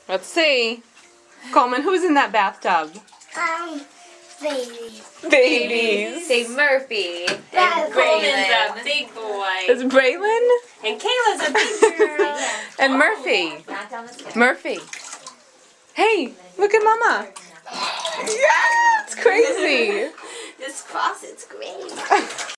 Let's see. Coleman, who's in Baby. that bathtub? Babies. Say Murphy. And Coleman's a big boy. It's Braylon And Kayla's a big girl. and Murphy. Not down the stairs. Murphy. Hey, look at Mama. Yeah, it's crazy. This faucet's great.